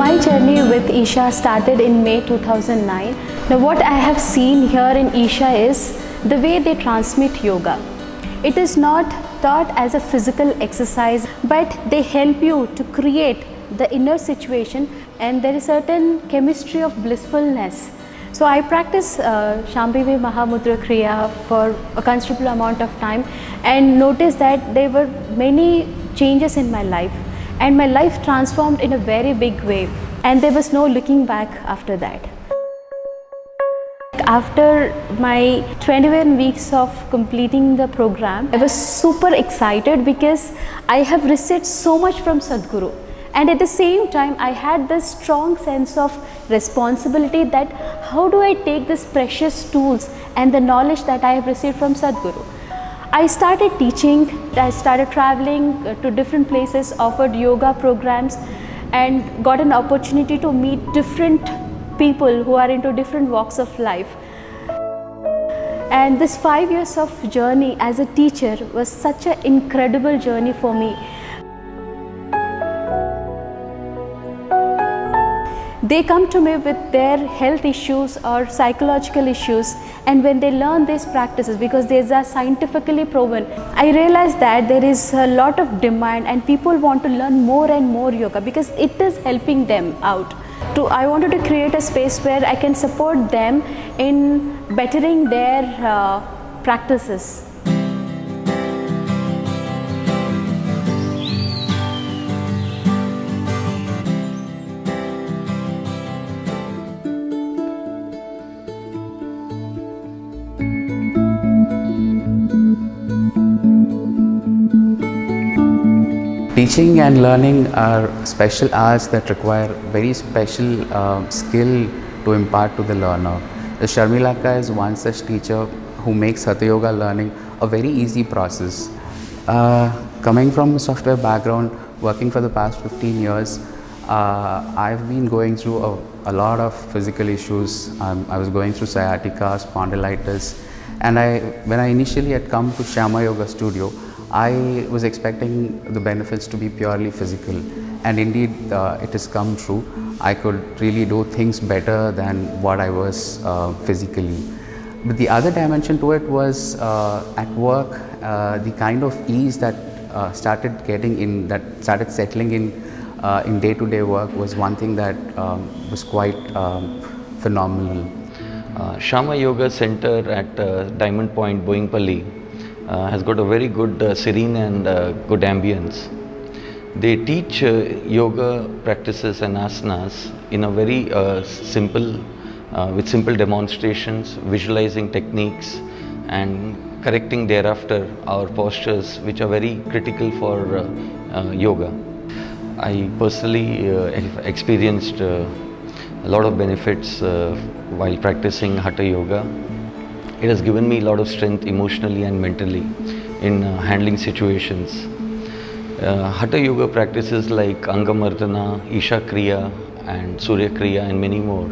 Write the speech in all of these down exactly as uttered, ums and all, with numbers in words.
My journey with Isha started in May two thousand nine. Now what I have seen here in Isha is the way they transmit yoga. It is not taught as a physical exercise, but they help you to create the inner situation, and there is certain chemistry of blissfulness. So I practice uh, Shambhavi Mahamudra Kriya for a considerable amount of time and noticed that there were many changes in my life, and my life transformed in a very big way, and there was no looking back after that. After my twenty-one weeks of completing the program, I was super excited because I have received so much from Sadhguru. And at the same time, I had this strong sense of responsibility that how do I take these precious tools and the knowledge that I have received from Sadhguru. I started teaching, I started traveling to different places, offered yoga programs, and got an opportunity to meet different people who are into different walks of life. And this five years of journey as a teacher was such an incredible journey for me. They come to me with their health issues or psychological issues, and when they learn these practices, because these are scientifically proven, I realized that there is a lot of demand and people want to learn more and more yoga because it is helping them out. To, I wanted to create a space where I can support them in bettering their uh, practices. Teaching and learning are special arts that require very special uh, skill to impart to the learner. The Sharmila is one such teacher who makes Hatha Yoga learning a very easy process. Uh, coming from a software background, working for the past fifteen years, uh, I've been going through a, a lot of physical issues. Um, I was going through sciatica, spondylitis, and I, when I initially had come to Shyama Yoga Studio, I was expecting the benefits to be purely physical, and indeed uh, it has come true. I could really do things better than what I was uh, physically. But the other dimension to it was uh, at work, uh, the kind of ease that uh, started getting in, that started settling in uh, in day-to-day work was one thing that um, was quite um, phenomenal. Uh, Shyama Yoga Center at uh, Diamond Point, Boyingpalli Uh, has got a very good uh, serene and uh, good ambience. They teach uh, yoga practices and asanas in a very uh, simple, uh, with simple demonstrations, visualizing techniques and correcting thereafter our postures, which are very critical for uh, uh, yoga. I personally uh, experienced uh, a lot of benefits uh, while practicing Hatha Yoga. It has given me a lot of strength emotionally and mentally in uh, handling situations. Uh, Hatha Yoga practices like Angamardana, Isha Kriya and Surya Kriya and many more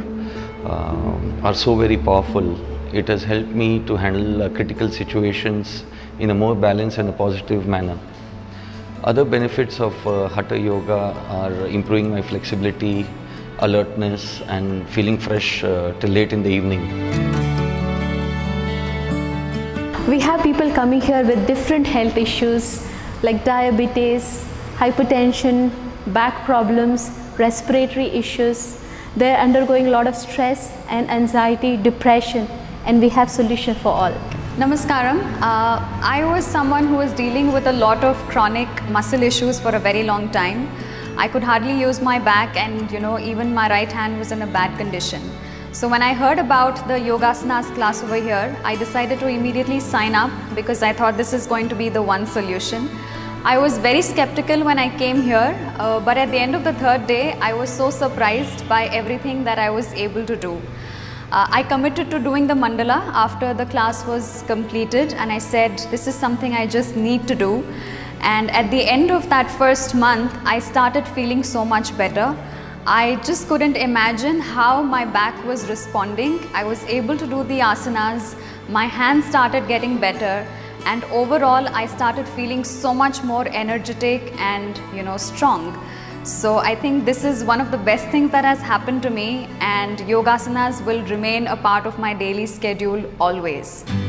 uh, are so very powerful. It has helped me to handle uh, critical situations in a more balanced and a positive manner. Other benefits of uh, Hatha Yoga are improving my flexibility, alertness and feeling fresh uh, till late in the evening. We have people coming here with different health issues like diabetes, hypertension, back problems, respiratory issues. They're undergoing a lot of stress and anxiety, depression, and we have solution for all. Namaskaram. Uh, I was someone who was dealing with a lot of chronic muscle issues for a very long time. I could hardly use my back, and you know, even my right hand was in a bad condition. So when I heard about the Yogasanas class over here, I decided to immediately sign up because I thought this is going to be the one solution. I was very skeptical when I came here, uh, but at the end of the third day, I was so surprised by everything that I was able to do. Uh, I committed to doing the mandala after the class was completed, and I said, this is something I just need to do. And at the end of that first month, I started feeling so much better. I just couldn't imagine how my back was responding. I was able to do the asanas, my hands started getting better, and overall I started feeling so much more energetic and you know strong. So I think this is one of the best things that has happened to me, and yogasanas will remain a part of my daily schedule always.